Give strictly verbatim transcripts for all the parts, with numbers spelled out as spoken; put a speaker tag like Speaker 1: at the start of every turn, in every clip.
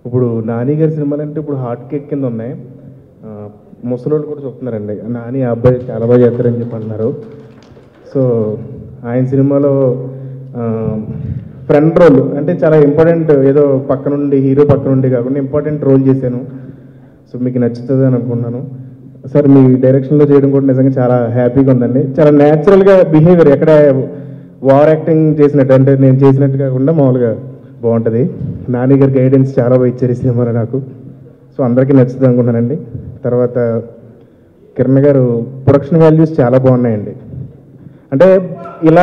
Speaker 1: ఇప్పుడు నాని గారి సినిమాలు అంటే ఇప్పుడు హార్ట్ కేక్ కింద ఉన్నాయి. ముసలోళ్ళు కూడా చెప్తున్నారండి, నాని ఆ అబ్బాయి చాలా బాగా చేస్తారని చెప్పి అన్నారు. సో ఆయన సినిమాలో ఫ్రంట్ రోల్ అంటే చాలా ఇంపార్టెంట్, ఏదో పక్క నుండి హీరో పక్క నుండి కాకుండా ఇంపార్టెంట్ రోల్ చేశాను. సో మీకు నచ్చుతుంది అని అనుకున్నాను సార్. మీ డైరెక్షన్లో చేయడం కూడా నిజంగా చాలా హ్యాపీగా ఉందండి. చాలా న్యాచురల్గా బిహేవియర్, ఎక్కడ వార్ యాక్టింగ్ చేసినట్టు అంటే నేను చేసినట్టు కాకుండా మామూలుగా బాగుంటుంది. నాని గారి గైడెన్స్ చాలా బాగా ఇచ్చారు ఈ సినిమాలో నాకు. సో అందరికీ నచ్చుతుంది అనుకుంటున్నానండి. తర్వాత కిరణ్ గారు ప్రొడక్షన్ వాల్యూస్ చాలా బాగున్నాయండి. అంటే ఇలా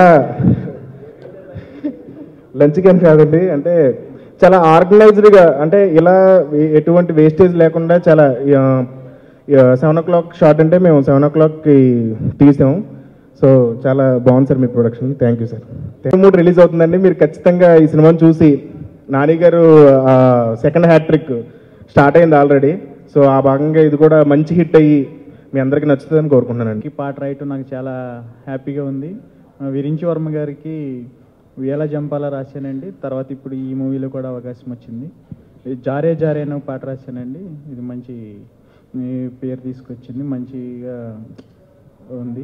Speaker 1: లంచ్కి ఏం కాదండి, అంటే చాలా ఆర్గనైజ్డ్గా, అంటే ఇలా ఎటువంటి వేస్టేజ్ లేకుండా చాలా సెవెన్ ఓ క్లాక్ షార్ట్ అంటే మేము సెవెన్ ఓ క్లాక్కి తీసాము. సో చాలా బాగుంది సార్ మీ ప్రొడక్షన్. Thank you sir. మూడు రిలీజ్ అవుతుందండి, మీరు ఖచ్చితంగా ఈ సినిమాని చూసి, Nani garu second hat-trick start అయింది ఆల్రెడీ. సో ఆ భాగంగా ఇది కూడా మంచి హిట్ అయ్యి మీ అందరికీ నచ్చుతుందని కోరుకుంటున్నానండి.
Speaker 2: పాట రాయటం నాకు చాలా హ్యాపీగా ఉంది. విరించి వర్మ గారికి వేల జంపాల రాశానండి. తర్వాత ఇప్పుడు ఈ మూవీలో కూడా అవకాశం వచ్చింది. జారే జారే అనే పాట రాశానండి. ఇది మంచి పేరు తీసుకొచ్చింది, మంచిగా ఉంది.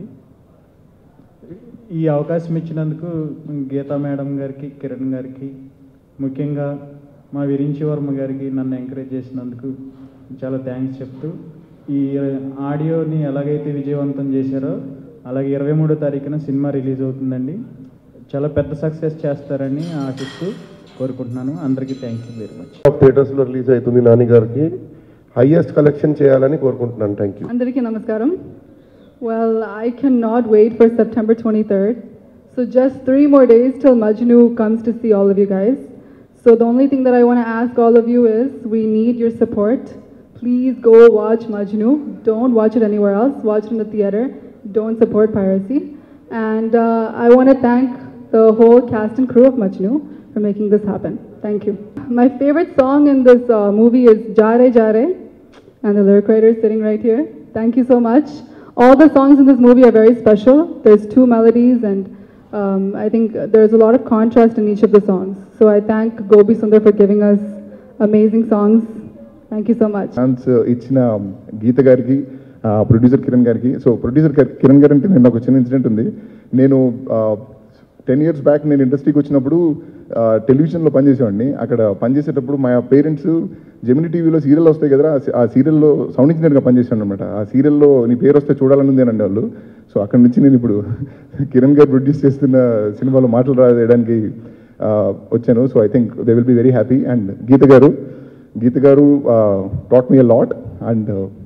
Speaker 2: ఈ అవకాశం ఇచ్చినందుకు గీతా మేడం గారికి, కిరణ్ గారికి, ముఖ్యంగా మా విరించి వర్మ గారికి నన్ను ఎంకరేజ్ చేసినందుకు చాలా థ్యాంక్స్ చెప్తూ, ఈ ఆడియోని ఎలాగైతే విజయవంతం చేశారో అలాగే ఇరవై మూడో తారీఖున సినిమా రిలీజ్ అవుతుందండి. చాలా పెద్ద సక్సెస్ చేస్తారని ఆశిస్తూ కోరుకుంటున్నాను. అందరికీ థ్యాంక్ యూ వెరీ మచ్.
Speaker 3: థియేటర్స్లో రిలీజ్ అవుతుంది. నాని గారికి హైయెస్ట్ కలెక్షన్ చేయాలని కోరుకుంటున్నాను. Thank you.
Speaker 4: అందరికీ నమస్కారం. Well, I cannot wait for September twenty-third. So just three more days till Majnu comes to see all of you guys. So the only thing that I want to ask all of you is, we need your support. Please go watch Majnu. Don't watch it anywhere else. Watch it in the theater. Don't support piracy. And uh, I want to thank the whole cast and crew of Majnu for making this happen. Thank you. My favorite song in this uh, movie is Jare Jare, and the lyric writer is sitting right here. Thank you so much. All the songs in this movie are very special. There's two melodies, and um, I think there's a lot of contrast in each of the songs. So I thank Gopi Sundar for giving us amazing songs. Thank you so much.
Speaker 5: Chance ఇచ్చిన గీత గారికి, producer Kiran గారికి. So producer Kiran గారు అంటే నేను ఒక చిన్న incident ఉంది. నేను టెన్ ఇయర్స్ బ్యాక్ నేను ఇండస్ట్రీకి వచ్చినప్పుడు టెలివిజన్లో పనిచేసేవాడిని. అక్కడ పనిచేసేటప్పుడు మా పేరెంట్స్ జెమిని టీవీలో సీరియల్ వస్తాయి కదా, ఆ సీరియల్లో సౌండ్ ఇంజనీర్గా పనిచేసాను అనమాట. ఆ సీరియల్లో నీ పేరు వస్తే చూడాలని ఉంది అని వాళ్ళు. సో అక్కడి నుంచి నేను ఇప్పుడు కిరణ్ గారు ప్రొడ్యూస్ చేస్తున్న సినిమాలో మాటలు రాయడానికి వచ్చాను. So I think they will be very happy. And Geetha garu Geetha garu taught me a lot, and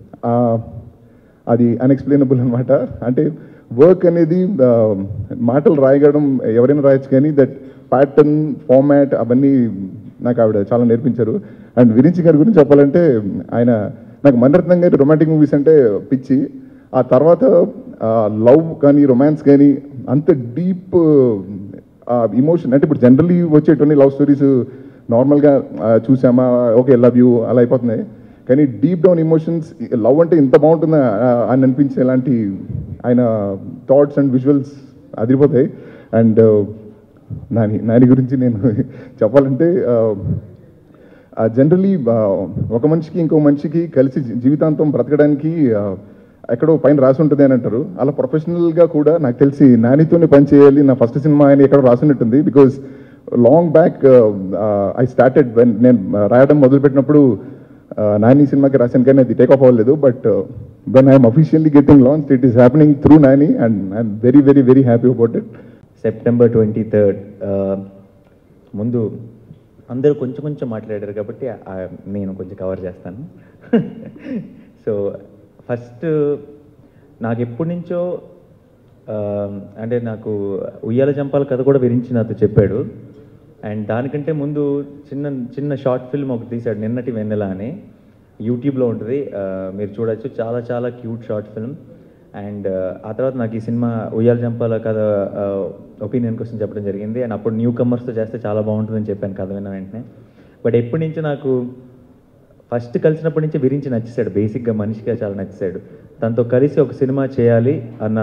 Speaker 5: అది అన్ఎక్స్ప్లెయినబుల్ అనమాట. అంటే వర్క్ అనేది మాటలు రాయగడం ఎవరైనా రాయొచ్చు, కానీ దట్ ప్యాటర్న్, ఫార్మాట్ అవన్నీ నాకు ఆవిడ చాలా నేర్పించారు. అండ్ విరించి గారి గురించి చెప్పాలంటే, ఆయన నాకు మణిరత్నం గారి రొమాంటిక్ మూవీస్ అంటే పిచ్చి. ఆ తర్వాత లవ్ కానీ రొమాన్స్ కానీ అంత డీప్ ఇమోషన్, అంటే ఇప్పుడు జనరల్లీ వచ్చేటువంటి లవ్ స్టోరీస్ నార్మల్గా చూసామా, ఓకే లవ్ యూ అలా అయిపోతున్నాయి. కానీ డీప్ డౌన్ ఇమోషన్స్, లవ్ అంటే ఇంత బాగుంటుందా అని అనిపించే ఇలాంటి ఆయన థాట్స్ అండ్ విజువల్స్ అదిరిపోతాయి. అండ్ నాని నాని గురించి నేను చెప్పాలంటే, జనరలీ ఒక మనిషికి ఇంకో మనిషికి కలిసి జీవితాంతం బ్రతకడానికి ఎక్కడో పైన రాసి ఉంటుంది అని అంటారు. అలా ప్రొఫెషనల్గా కూడా నాకు తెలిసి నానితోనే పని చేయాలి, నా ఫస్ట్ సినిమా ఆయన ఎక్కడో రాసినట్టుంది. Because long back I started when నేను రాయడం మొదలుపెట్టినప్పుడు నాని సినిమాకి రాశాను, కానీ అది టేక్ ఆఫ్ అవ్వలేదు. But when I'm officially getting launch, it is happening through Nani, and I'm very very very happy about it.
Speaker 6: September twenty third ముందు అందరూ కొంచెం కొంచెం మాట్లాడారు కాబట్టి నేను కొంచెం కవర్ చేస్తాను. సో ఫస్ట్ నాకు ఎప్పటి నుంచో అంటే నాకు ఉయ్యాల జంపాల కథ కూడా విరించి నాతో చెప్పాడు. అండ్ దానికంటే ముందు చిన్న చిన్న షార్ట్ ఫిల్మ్ ఒకటి తీశాడు, నిన్నటి వెన్నెల అని, యూట్యూబ్లో ఉంటుంది, మీరు చూడొచ్చు. చాలా చాలా క్యూట్ షార్ట్ ఫిల్మ్. అండ్ ఆ తర్వాత నాకు ఈ సినిమా ఉయ్యాల జంపాల కథ ఒపీనియన్ కోసం చెప్పడం జరిగింది. అండ్ అప్పుడు న్యూ కమర్స్తో చేస్తే చాలా బాగుంటుందని చెప్పాను కథ విన్న వెంటనే. బట్ ఎప్పటి నుంచో నాకు ఫస్ట్ కలిసినప్పటి నుంచి విరించి నచ్చేసాడు, బేసిక్గా మనిషిగా చాలా నచ్చేసాడు. తనతో కలిసి ఒక సినిమా చేయాలి అన్న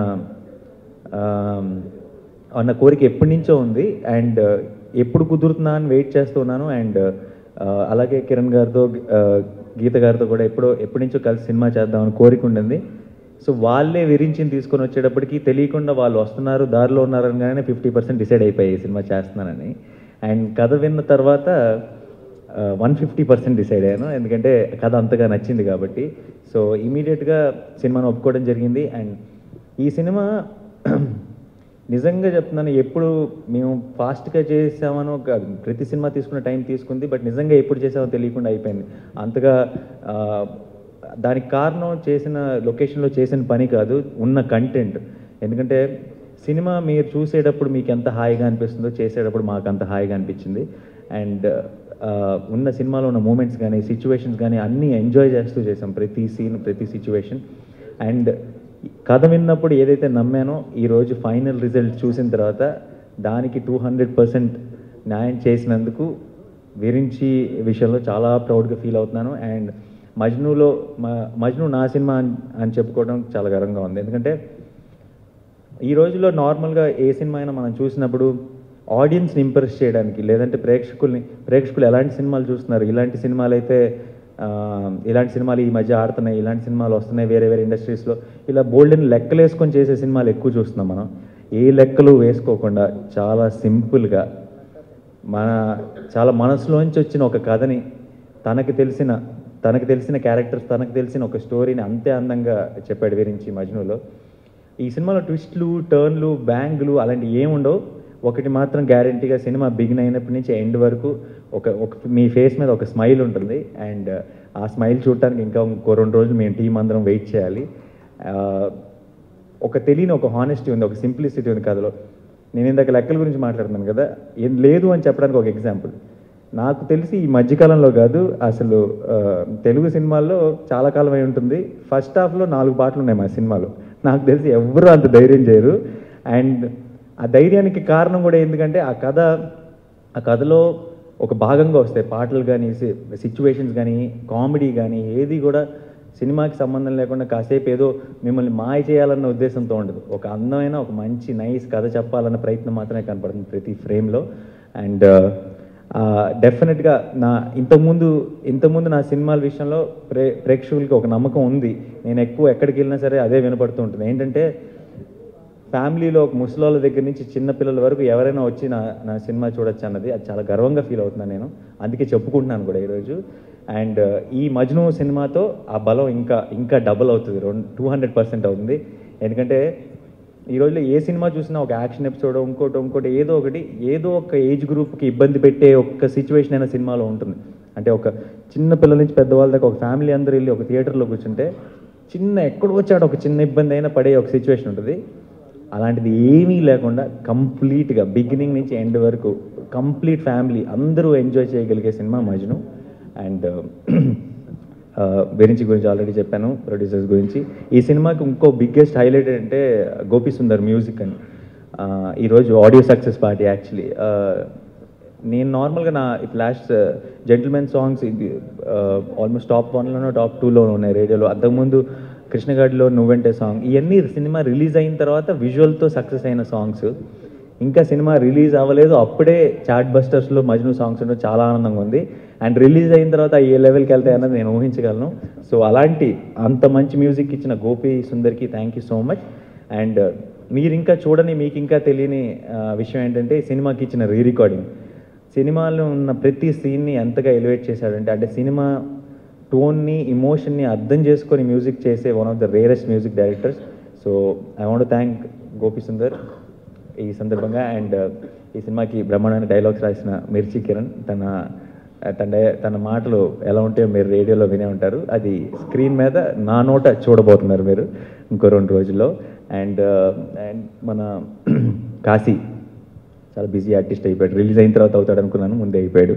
Speaker 6: అన్న కోరిక ఎప్పటి నుంచో ఉంది. అండ్ ఎప్పుడు కుదురుతున్నా అని వెయిట్ చేస్తున్నాను. అండ్ అలాగే కిరణ్ గారితో గీత గారితో కూడా ఎప్పుడో ఎప్పటి నుంచో కలిసి సినిమా చేద్దామని కోరిక ఉండింది. సో వాళ్ళే విరించిని తీసుకొని వచ్చేటప్పటికి తెలియకుండా వాళ్ళు వస్తున్నారు, దారిలో ఉన్నారనగానే ఫిఫ్టీ పర్సెంట్ డిసైడ్ అయిపోయాయి సినిమా చేస్తున్నానని. అండ్ కథ విన్న తర్వాత వన్ ఫిఫ్టీ పర్సెంట్ డిసైడ్ అయ్యాను, ఎందుకంటే కథ అంతగా నచ్చింది కాబట్టి. సో ఇమీడియట్గా సినిమాను ఒప్పుకోవడం జరిగింది. అండ్ ఈ సినిమా నిజంగా చెప్తున్నాను, ఎప్పుడు మేము ఫాస్ట్గా చేసామనో కాదు, ప్రతి సినిమా తీసుకున్న టైం తీసుకుంది, బట్ నిజంగా ఎప్పుడు చేసామో తెలియకుండా అయిపోయింది. అంతగా దానికి కారణం చేసిన లొకేషన్లో చేసిన పని కాదు, ఉన్న కంటెంట్. ఎందుకంటే సినిమా మీరు చూసేటప్పుడు మీకు ఎంత హాయిగా అనిపిస్తుందో చేసేటప్పుడు మాకు అంత హాయిగా అనిపించింది. అండ్ ఉన్న సినిమాలో ఉన్న మూమెంట్స్ కానీ సిచ్యువేషన్స్ కానీ అన్నీ ఎంజాయ్ చేస్తూ చేసాం, ప్రతి సీన్ ప్రతి సిచ్యువేషన్. అండ్ కథ విన్నప్పుడు ఏదైతే నమ్మానో ఈరోజు ఫైనల్ రిజల్ట్ చూసిన తర్వాత దానికి టూ హండ్రెడ్ పర్సెంట్ న్యాయం చేసినందుకు విరించి విషయంలో చాలా ప్రౌడ్గా ఫీల్ అవుతున్నాను. అండ్ మజ్నులో మజ్ను నా సినిమా అని చెప్పుకోవడం చాలా గర్వంగా ఉంది. ఎందుకంటే ఈ రోజుల్లో నార్మల్గా ఏ సినిమా అయినా మనం చూసినప్పుడు ఆడియన్స్ని ఇంప్రెస్ చేయడానికి, లేదంటే ప్రేక్షకుల్ని ప్రేక్షకులు ఎలాంటి సినిమాలు చూస్తున్నారు, ఇలాంటి సినిమాలు అయితే ఇలాంటి సినిమాలు ఈ మధ్య ఆడుతున్నాయి, ఇలాంటి సినిమాలు వస్తున్నాయి వేరే వేరే ఇండస్ట్రీస్లో, ఇలా బోల్డెన్ లెక్కలు వేసుకొని చేసే సినిమాలు ఎక్కువ చూస్తున్నాం మనం. ఏ లెక్కలు వేసుకోకుండా చాలా సింపుల్గా మన చాలా మనసులోంచి వచ్చిన ఒక కథని తనకు తెలిసిన తనకు తెలిసిన క్యారెక్టర్స్ తనకు తెలిసిన ఒక స్టోరీని అంతే అందంగా చెప్పాడు విరించి మజ్నులో. ఈ సినిమాలో ట్విస్ట్లు, టర్న్లు, బ్యాంగ్లు అలాంటి ఏముండవు. ఒకటి మాత్రం గ్యారంటీగా, సినిమా బిగిన్ అయినప్పటి నుంచి ఎండ్ వరకు ఒక ఒక మీ ఫేస్ మీద ఒక స్మైల్ ఉంటుంది. అండ్ ఆ స్మైల్ చూడటానికి ఇంకా ఇంకో రెండు రోజులు మేము టీం అందరం వెయిట్ చేయాలి. ఒక తెలియని ఒక హానెస్టీ ఉంది, ఒక సింప్లిసిటీ ఉంది కథలో. నేను ఇందాక లెక్కల గురించి మాట్లాడుతున్నాను కదా, ఏం లేదు అని చెప్పడానికి ఒక ఎగ్జాంపుల్. నాకు తెలిసి ఈ మధ్యకాలంలో కాదు, అసలు తెలుగు సినిమాల్లో చాలా కాలం అయి ఉంటుంది, ఫస్ట్ హాఫ్లో నాలుగు పాటలు ఉన్నాయి మా సినిమాలో. నాకు తెలిసి ఎవరు అంత ధైర్యం చేయరు. అండ్ ఆ ధైర్యానికి కారణం కూడా ఎందుకంటే ఆ కథ ఆ కథలో ఒక భాగంగా వస్తాయి పాటలు కానీ, సిచ్యువేషన్స్ కానీ, కామెడీ కానీ, ఏది కూడా సినిమాకి సంబంధం లేకుండా కాసేపు ఏదో మిమ్మల్ని మాయ చేయాలన్న ఉద్దేశంతో ఉండదు. ఒక అందమైన ఒక మంచి నైస్ కథ చెప్పాలన్న ప్రయత్నం మాత్రమే కనపడుతుంది ప్రతి ఫ్రేమ్లో. అండ్ డెఫినెట్గా నా ఇంతకుముందు ఇంతకుముందు నా సినిమాల విషయంలో ప్రే ప్రేక్షకులకి ఒక నమ్మకం ఉంది. నేను ఎక్కువ ఎక్కడికి వెళ్ళినా సరే అదే వినపడుతూ ఉంటుంది, ఏంటంటే ఫ్యామిలీలో ఒక ముసలోళ్ళ దగ్గర నుంచి చిన్న పిల్లల వరకు ఎవరైనా వచ్చి నా నా సినిమా చూడొచ్చు అన్నది, అది చాలా గర్వంగా ఫీల్ అవుతున్నాను నేను, అందుకే చెప్పుకుంటున్నాను కూడా ఈరోజు. అండ్ ఈ మజ్ను సినిమాతో ఆ బలం ఇంకా ఇంకా డబుల్ అవుతుంది, రెండు టూ హండ్రెడ్ పర్సెంట్ అవుతుంది. ఎందుకంటే ఈ రోజులో ఏ సినిమా చూసినా ఒక యాక్షన్ ఎపిసోడ్, ఇంకోటి ఇంకోటి ఏదో ఒకటి ఏదో ఒక ఏజ్ గ్రూప్కి ఇబ్బంది పెట్టే ఒక్క సిచ్యువేషన్ అయినా సినిమాలో ఉంటుంది. అంటే ఒక చిన్న పిల్లల నుంచి పెద్దవాళ్ళ దాకా ఒక ఫ్యామిలీ అందరూ వెళ్ళి ఒక థియేటర్లో కూర్చుంటే చిన్న ఎక్కడో వచ్చాడు ఒక చిన్న ఇబ్బంది అయినా పడే ఒక సిచ్యువేషన్ ఉంటుంది. అలాంటిది ఏమీ లేకుండా కంప్లీట్గా బిగినింగ్ నుంచి ఎండ్ వరకు కంప్లీట్ ఫ్యామిలీ అందరూ ఎంజాయ్ చేయగలిగే సినిమా మజ్ను. అండ్ విరించి గురించి ఆల్రెడీ చెప్పాను, ప్రొడ్యూసర్స్ గురించి. ఈ సినిమాకి ఇంకో బిగ్గెస్ట్ హైలైట్ అంటే గోపి సుందర్ మ్యూజిక్ అని. ఈరోజు ఆడియో సక్సెస్ పార్టీ యాక్చువల్లీ. నేను నార్మల్గా నా ఇప్పుడు లాస్ట్ జెంటిల్మెన్ సాంగ్స్ ఇది ఆల్మోస్ట్ టాప్ వన్లోనో టాప్ టూలోనో ఉన్నాయి రేడియోలో. అంతకుముందు కృష్ణగాడిలో నువ్వంటే సాంగ్, ఇవన్నీ సినిమా రిలీజ్ అయిన తర్వాత విజువల్తో సక్సెస్ అయిన సాంగ్స్. ఇంకా సినిమా రిలీజ్ అవ్వలేదు, అప్పుడే చాట్ బస్టర్స్లో మజ్ను సాంగ్స్ ఉండడం చాలా ఆనందంగా ఉంది. అండ్ రిలీజ్ అయిన తర్వాత ఏ లెవెల్కి వెళ్తాయి అన్నది నేను ఊహించగలను. సో అలాంటి అంత మంచి మ్యూజిక్ ఇచ్చిన గోపి సుందర్కి thank you so much. And మీరు ఇంకా చూడని, మీకు ఇంకా తెలియని విషయం ఏంటంటే సినిమాకి ఇచ్చిన రీ రికార్డింగ్. సినిమాలో ఉన్న ప్రతి సీన్ని ఎంతగా ఎలివేట్ చేశాడంటే, అంటే సినిమా టోన్ని, ఇమోషన్ని అర్థం చేసుకొని మ్యూజిక్ చేసే one of the rarest music directors. So I want thank Gopi Sundar ఈ సందర్భంగా. అండ్ ఈ సినిమాకి బ్రహ్మాండమైన డైలాగ్స్ రాసిన మిర్చి కిరణ్, తన తన తన మాటలు ఎలా ఉంటాయో మీరు రేడియోలో వినే ఉంటారు, అది స్క్రీన్ మీద నా నోట చూడబోతున్నారు మీరు ఇంకో రెండు రోజుల్లో. అండ్ అండ్ మన కాశీ చాలా బిజీ ఆర్టిస్ట్ అయిపోయాడు, రిలీజ్ అయిన తర్వాత అవుతాడు అనుకున్నాను, ముందే అయిపోయాడు.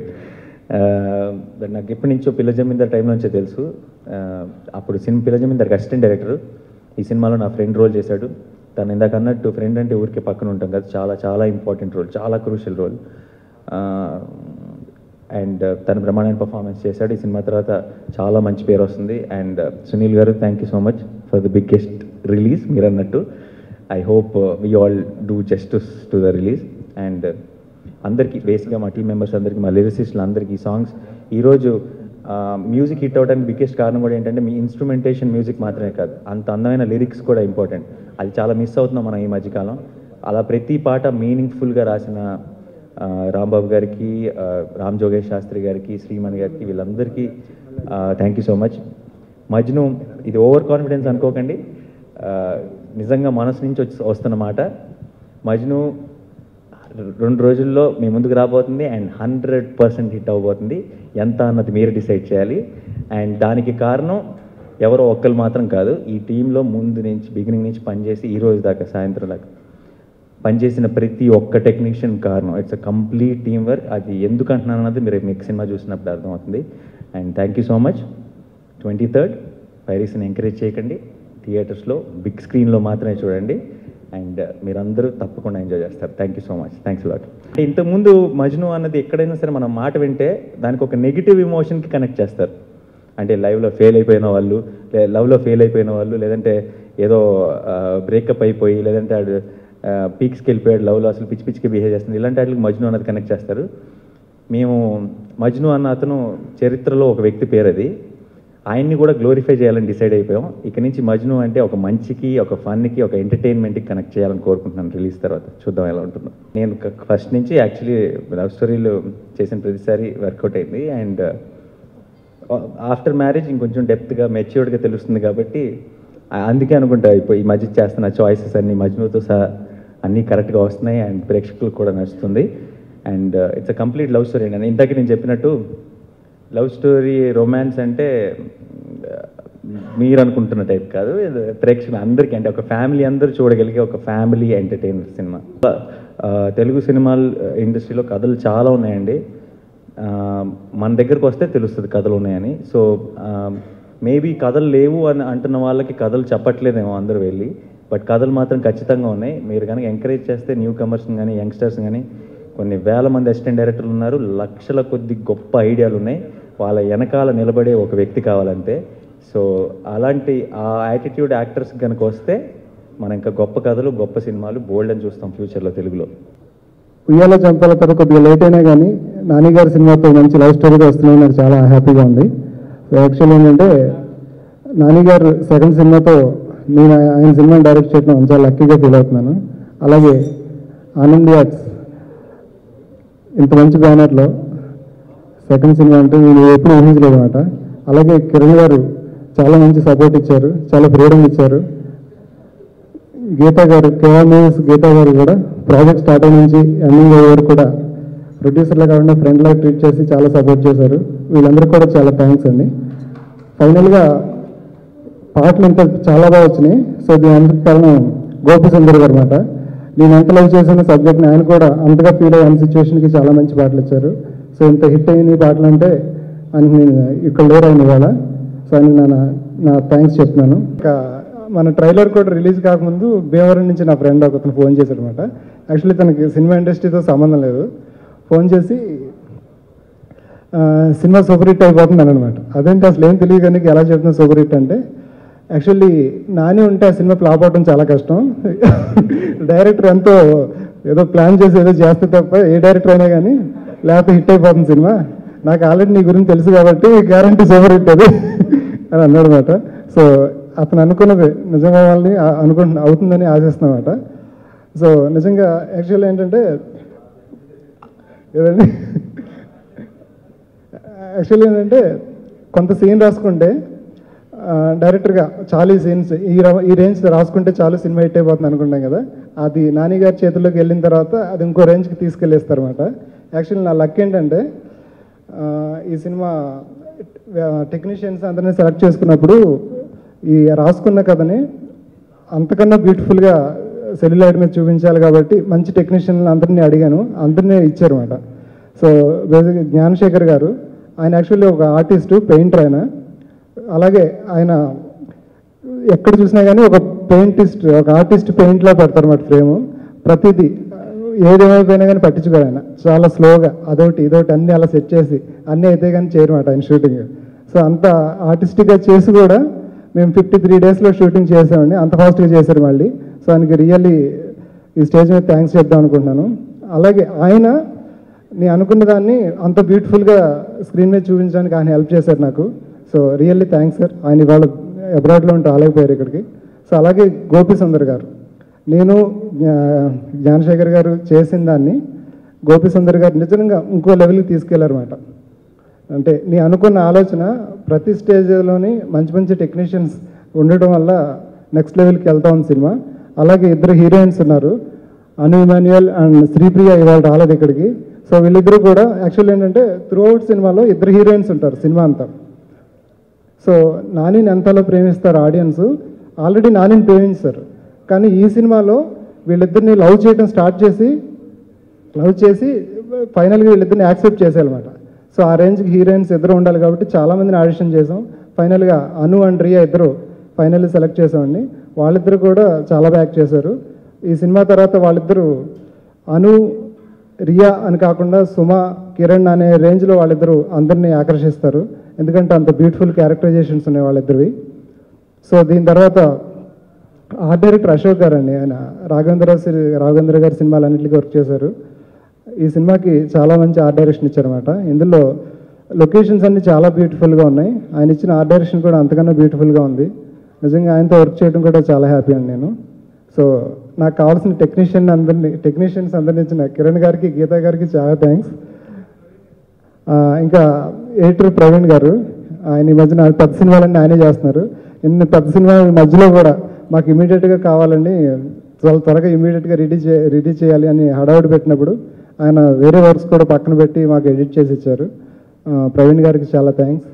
Speaker 6: బట్ నాకు ఎప్పటి నుంచో పిల్ల జమీందార్ టైం నుంచో తెలుసు. అప్పుడు సినిమా పిల్ల జమీందార్కి అసిస్టెంట్ డైరెక్టర్, ఈ సినిమాలో నా ఫ్రెండ్ రోల్ చేశాడు. తను ఇందాక అన్నట్టు ఫ్రెండ్ అంటే ఊరికే పక్కన ఉంటాం కదా, చాలా చాలా ఇంపార్టెంట్ రోల్, చాలా క్రూషియల్ రోల్. అండ్ తను బ్రహ్మాండమైన పర్ఫార్మెన్స్ చేశాడు. ఈ సినిమా తర్వాత చాలా మంచి పేరు వస్తుంది. And Sunil garu thank you so much for the biggest release. మీరు అన్నట్టు I hope we all do justice to the release. And అందరికీ బేసిక్గా మా టీం మెంబర్స్ అందరికీ, మా లిరిసిస్టులు అందరికీ సాంగ్స్ ఈరోజు మ్యూజిక్ హిట్ అవడానికి బిగ్గెస్ట్ కారణం కూడా ఏంటంటే మీ ఇన్స్ట్రుమెంటేషన్ మ్యూజిక్ మాత్రమే కాదు, అంత అందమైన లిరిక్స్ కూడా ఇంపార్టెంట్. అది చాలా మిస్ అవుతున్నాం మనం ఈ మధ్యకాలం. అలా ప్రతి పాట మీనింగ్ఫుల్గా రాసిన రాంబాబు గారికి, రామ్ జోగేష్ శాస్త్రి గారికి, శ్రీమణి గారికి, వీళ్ళందరికీ thank you so much. Majnu ఇది ఓవర్ కాన్ఫిడెన్స్ అనుకోకండి, నిజంగా మనసు నుంచి వచ్చి వస్తున్న మాట. మజ్ను రెండు రోజుల్లో మీ ముందుకు రాబోతుంది అండ్ హండ్రెడ్ పర్సెంట్ హిట్ అవ్వబోతుంది. ఎంత అన్నది మీరు డిసైడ్ చేయాలి. అండ్ దానికి కారణం ఎవరో ఒక్కరు మాత్రం కాదు, ఈ టీంలో ముందు నుంచి బిగినింగ్ నుంచి పనిచేసి ఈ రోజు దాకా సాయంత్రం దాకా పనిచేసిన ప్రతి ఒక్క టెక్నీషియన్ కారణం. It's a complete team work. అది ఎందుకు అంటున్నాను అన్నది మీరు మీకు సినిమా చూసినప్పుడు అర్థమవుతుంది. And thank you so much. Twenty third పైరసీని ఎంకరేజ్ చేయకండి, థియేటర్స్లో బిగ్ స్క్రీన్లో మాత్రమే చూడండి అండ్ మీరందరూ తప్పకుండా ఎంజాయ్ చేస్తారు. Thank you so much. Thanks lot. ఇంతకుముందు మజ్ను అన్నది ఎక్కడైనా సరే మనం మాట వింటే దానికి ఒక నెగిటివ్ ఇమోషన్కి కనెక్ట్ చేస్తారు. అంటే లైవ్లో ఫెయిల్ అయిపోయిన వాళ్ళు, లవ్లో ఫెయిల్ అయిపోయిన వాళ్ళు, లేదంటే ఏదో బ్రేకప్ అయిపోయి, లేదంటే ఆడు పీక్స్కి వెళ్ళిపోయాడు లవ్లో, అసలు పిచ్చి పిచ్చికి బిహేవ్ చేస్తుంది, ఇలాంటి వాటికి మజ్ను అన్నది కనెక్ట్ చేస్తారు. మేము మజ్ను అన్న అతను చరిత్రలో ఒక వ్యక్తి పేరు, అది ఆయన్ని కూడా గ్లోరిఫై చేయాలని డిసైడ్ అయిపోయాం. ఇక నుంచి మజ్ను అంటే ఒక మంచికి, ఒక ఫన్కి, ఒక ఎంటర్టైన్మెంట్కి కనెక్ట్ చేయాలని కోరుకుంటున్నాను. రిలీజ్ తర్వాత చూద్దాం ఎలా ఉంటుందో. నేను ఫస్ట్ నుంచి యాక్చువల్లీ లవ్ స్టోరీలు చేసిన ప్రతిసారి వర్కౌట్ అయింది అండ్ ఆఫ్టర్ మ్యారేజ్ ఇంకొంచెం డెప్త్గా మెచ్యూర్డ్గా తెలుస్తుంది కాబట్టి అందుకే అనుకుంటా ఇప్పుడు ఈ మధ్య చేస్తున్న చాయిసెస్ అన్ని మజ్నుతో సహా అన్నీ కరెక్ట్గా వస్తున్నాయి అండ్ ప్రేక్షకులకు కూడా నచ్చుతుంది. And it's a complete love story. నేను ఇందాక నేను చెప్పినట్టు లవ్ స్టోరీ రొమాన్స్ అంటే మీరు అనుకుంటున్న టైప్ కాదు, ప్రేక్షకులు అందరికీ అంటే ఒక ఫ్యామిలీ అందరూ చూడగలిగే ఒక ఫ్యామిలీ ఎంటర్టైనర్ సినిమా. తెలుగు సినిమాల ఇండస్ట్రీలో కథలు చాలా ఉన్నాయండి, మన దగ్గరకు వస్తే తెలుస్తుంది కథలు ఉన్నాయని. సో మేబీ కథలు లేవు అని అంటున్న వాళ్ళకి కథలు చెప్పట్లేదేమో అందరూ వెళ్ళి, బట్ కథలు మాత్రం ఖచ్చితంగా ఉన్నాయి. మీరు కనుక ఎంకరేజ్ చేస్తే న్యూ కమర్స్ని కానీ యంగ్స్టర్స్ని కానీ, కొన్ని వేల మంది అసిస్టెంట్ డైరెక్టర్లు ఉన్నారు, లక్షల కొద్ది గొప్ప ఐడియాలు ఉన్నాయి, వాళ్ళ వెనకాల నిలబడే ఒక వ్యక్తి కావాలంటే. సో అలాంటి ఆ యాటిట్యూడ్ యాక్టర్స్ కనుక వస్తే మనం ఇంకా గొప్ప కథలు, గొప్ప సినిమాలు బోల్డ్ అని చూస్తాం ఫ్యూచర్లో తెలుగులో.
Speaker 7: ఉయ్యాల చంపాల తర్వాత కొద్దిగా లేట్ అయినా కానీ నాని గారి సినిమాతో మంచి లవ్ స్టోరీగా వస్తున్నాయి, నాకు చాలా హ్యాపీగా ఉంది. యాక్చువల్ ఏంటంటే నాని గారు సెకండ్ సినిమాతో నేను ఆయన సినిమాని డైరెక్ట్ చేయడం చాలా లక్కీగా ఫీల్ అవుతున్నాను. అలాగే ఆనంది ఆర్ట్స్ ఇంత మంచి బ్యానర్లో సెకండ్ సినిమా అంటే నేను ఎప్పుడు ఊహించలేదు అనమాట. అలాగే కిరణ్ గారు చాలా మంచి సపోర్ట్ ఇచ్చారు, చాలా ఫ్రీడమ్ ఇచ్చారు. గీతా గారు, కేఆర్ మూవీస్ గీతా గారు కూడా ప్రాజెక్ట్ స్టార్ట్ అయిన నుంచి ఎండింగ్ అయ్యేవారు కూడా ప్రొడ్యూసర్లా కాకుండా ఫ్రెండ్లా ట్రీట్ చేసి చాలా సపోర్ట్ చేశారు. వీళ్ళందరికీ కూడా చాలా థ్యాంక్స్ అండి. ఫైనల్గా పాటలు ఇంత చాలా బాగా వచ్చినాయి. సో దీని అందరికి కారణం గోపి సుందర్ గారు అనమాట. నేను ఎంత లవ్ చేసిన సబ్జెక్ట్ని ఆయన కూడా అంతగా ఫీల్ అయ్యే సిచ్యువేషన్కి చాలా మంచి పాటలు ఇచ్చారు. సో ఇంత హిట్ అయిన ఈ పాటలు అంటే ఆయనకి నేను ఇక్కడ లేరు అయిన ఇవాళ. సో ఆయనకి నా నా థ్యాంక్స్ చెప్తున్నాను. ఇంకా మన ట్రైలర్ కూడా రిలీజ్ కాకముందు భీమవరం నుంచి నా ఫ్రెండ్ ఒకతను ఫోన్ చేశాడు అనమాట. యాక్చువల్లీ తనకి సినిమా ఇండస్ట్రీతో సంబంధం లేదు, ఫోన్ చేసి సినిమా సూపర్ హిట్ అయిపోతుంది అని అనమాట. అదేంటి అసలు ఏం తెలియదు కానీ ఎలా చెప్తున్నా సూపర్ హిట్ అంటే, యాక్చువల్లీ నాని ఉంటే ఆ సినిమా ఫ్లాప్ అవడం చాలా కష్టం. డైరెక్టర్ ఎంతో ఏదో ప్లాన్ చేసి ఏదో చేస్తే తప్ప ఏ డైరెక్టర్ అయినా కానీ లేకపోతే హిట్ అయిపోతుంది సినిమా. నాకు ఆల్రెడీ నీ గురించి తెలుసు కాబట్టి గ్యారంటీ సూపర్ హిట్ అది అని అన్నాడు అనమాట. సో అతను అనుకున్నది నిజంగా వాళ్ళని అనుకుంటు అవుతుందని ఆశిస్తున్నమాట. సో నిజంగా యాక్చువల్లీ ఏంటంటే ఏదండి యాక్చువల్లీ ఏంటంటే కొంత సీన్ రాసుకుంటే డైరెక్టర్గా చాలా సీన్స్ ఈ ఈ రేంజ్ రాసుకుంటే చాలు సినిమా హిట్ అయిపోతుంది అనుకుంటాం కదా, అది నాని గారి చేతుల్లోకి వెళ్ళిన తర్వాత అది ఇంకో రేంజ్కి తీసుకెళ్ళిస్తారు అనమాట. యాక్చువల్లీ నా లక్ ఏంటంటే ఈ సినిమా టెక్నీషియన్స్ అందరినీ సెలెక్ట్ చేసుకున్నప్పుడు ఈ రాసుకున్న కథని అంతకన్నా బ్యూటిఫుల్గా సెల్యులాయిడ్ మీద చూపించాలి కాబట్టి మంచి టెక్నీషియన్లు అందరినీ అడిగాను, అందరినీ ఇచ్చారన్నమాట. సో బేసిక్గా జ్ఞానశేఖర్ గారు ఆయన యాక్చువల్లీ ఒక ఆర్టిస్టు, పెయింటర్ ఆయన. అలాగే ఆయన ఎక్కడ చూసినా కానీ ఒక పెయింటిస్ట్, ఒక ఆర్టిస్ట్ పెయింట్లా పెడతారు అన్నమాట ఫ్రేము. ప్రతిదీ ఏదేమైపోయినా కానీ పట్టించుకోరు ఆయన, చాలా స్లోగా అదొకటి ఇదొకటి అన్నీ అలా సెట్ చేసి అన్నీ అయితే కానీ చేయరన్నమాట ఆయన షూటింగ్. సో అంత ఆర్టిస్టిక్గా చేసి కూడా మేము ఫిఫ్టీ త్రీ డేస్లో షూటింగ్ చేసామండి, అంత ఫాస్ట్గా చేశారు మళ్ళీ. సో ఆయనకి రియల్లీ ఈ స్టేజ్ మీద థ్యాంక్స్ చెప్దాం అనుకుంటున్నాను. అలాగే ఆయన నేను అనుకున్న దాన్ని అంత బ్యూటిఫుల్గా స్క్రీన్ మీద చూపించడానికి ఆయన హెల్ప్ చేశారు నాకు. So really thanks sir. ఆయన ఇవాళ అబ్రాడ్లో ఉంటే రాలేకపోయారు ఇక్కడికి. సో అలాగే గోపి సుందర్ గారు, నేను జ్ఞానశేఖర్ గారు చేసిన దాన్ని గోపి సుందర్ గారు నిజంగా ఇంకో లెవెల్కి తీసుకెళ్లారన్నమాట. అంటే నేను అనుకున్న ఆలోచన ప్రతి స్టేజ్లోని మంచి మంచి టెక్నీషియన్స్ ఉండటం వల్ల నెక్స్ట్ లెవెల్కి వెళ్తా ఉంది సినిమా. అలాగే ఇద్దరు హీరోయిన్స్ ఉన్నారు, అను ఇమాన్యుయల్ అండ్ శ్రీప్రియ, ఇవాళ రాలేదు ఇక్కడికి. సో వీళ్ళిద్దరూ కూడా యాక్చువల్ ఏంటంటే త్రూ అవుట్ సినిమాలో ఇద్దరు హీరోయిన్స్ ఉంటారు సినిమా అంతా. సో నానిని ఎంతలో ప్రేమిస్తారు ఆడియన్స్, ఆల్రెడీ నానిని ప్రేమించారు. కానీ ఈ సినిమాలో వీళ్ళిద్దరిని లవ్ చేయడం స్టార్ట్ చేసి లవ్ చేసి ఫైనల్గా వీళ్ళిద్దరిని యాక్సెప్ట్ చేసేయాలన్నమాట. సో ఆ రేంజ్కి హీరోయిన్స్ ఇద్దరు ఉండాలి కాబట్టి చాలామందిని ఆడిషన్ చేసాం. ఫైనల్గా అను అండ్ రియా ఇద్దరు ఫైనల్లీ సెలెక్ట్ చేసామండి. వాళ్ళిద్దరు కూడా చాలా బాగా యాక్ట్ చేశారు. ఈ సినిమా తర్వాత వాళ్ళిద్దరూ అను రియా అని కాకుండా సుమ, కిరణ్ అనే రేంజ్లో వాళ్ళిద్దరూ అందరినీ ఆకర్షిస్తారు. ఎందుకంటే అంత బ్యూటిఫుల్ క్యారెక్టరైజేషన్స్ ఉన్నాయి వాళ్ళిద్దరివి. సో దీని తర్వాత ఆర్ట్ డైరెక్టర్ అశోక్ గారు అండి, ఆయన రాఘవేంద్ర రాఘవేంద్ర గారి సినిమాలన్నింటికి వర్క్ చేశారు. ఈ సినిమాకి చాలా మంచి ఆర్ట్ డైరెక్షన్ ఇచ్చారన్నమాట. ఇందులో లొకేషన్స్ అన్నీ చాలా బ్యూటిఫుల్గా ఉన్నాయి. ఆయన ఇచ్చిన ఆర్ట్ డైరెక్షన్ కూడా అంతకన్నా బ్యూటిఫుల్గా ఉంది. నిజంగా ఆయనతో వర్క్ చేయడం కూడా చాలా హ్యాపీ అండి నేను. సో నాకు కావాల్సిన టెక్నీషియన్ అందరినీ టెక్నీషియన్స్ అందరినీ ఇచ్చిన కిరణ్ గారికి, గీతా గారికి చాలా థ్యాంక్స్. ఇంకా ఎడిటర్ ప్రవీణ్ గారు, ఆయన ఈ మధ్యన పెద్ద సినిమాలన్నీ ఆయనే చేస్తున్నారు. ఇన్ని పెద్ద సినిమాల మధ్యలో కూడా మాకు ఇమీడియట్గా కావాలండి, చాలా త్వరగా ఇమీడియట్గా రెడీ చే రెడీ చేయాలి అని హడావుడి పెట్టినప్పుడు ఆయన వేరే వర్క్స్ కూడా పక్కన పెట్టి మాకు ఎడిట్ చేసి ఇచ్చారు. ప్రవీణ్ గారికి చాలా థ్యాంక్స్.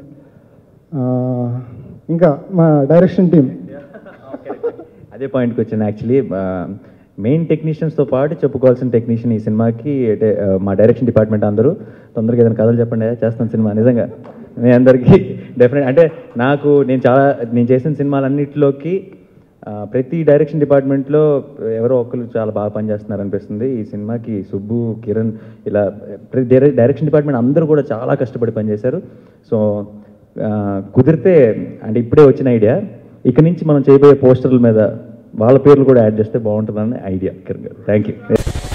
Speaker 7: ఇంకా మా డైరెక్షన్ టీం,
Speaker 6: అదే పాయింట్కి వచ్చాను. యాక్చువల్లీ మెయిన్ టెక్నీషియన్స్తో పాటు చెప్పుకోవాల్సిన టెక్నీషియన్ ఈ సినిమాకి అంటే మా డైరెక్షన్ డిపార్ట్మెంట్ అందరూ తొందరగా ఏదైనా కథలు చెప్పండి, చేస్తాను సినిమా. నిజంగా మీ అందరికీ డెఫినెట్ అంటే నాకు నేను చాలా నేను చేసిన సినిమాలన్నింటిలోకి ప్రతి డైరెక్షన్ డిపార్ట్మెంట్లో ఎవరో ఒకరు చాలా బాగా పనిచేస్తున్నారు అనిపిస్తుంది. ఈ సినిమాకి సుబ్బు, కిరణ్ ఇలా ప్రతి డైరెక్షన్ డిపార్ట్మెంట్ అందరూ కూడా చాలా కష్టపడి పనిచేశారు. సో కుదిరితే అంటే ఇప్పుడే వచ్చిన ఐడియా, ఇక్కడి నుంచి మనం చేయబోయే పోస్టర్ల మీద వాళ్ళ పేర్లు కూడా యాడ్ చేస్తే బాగుంటుందని idea Kiran garu. Thank you.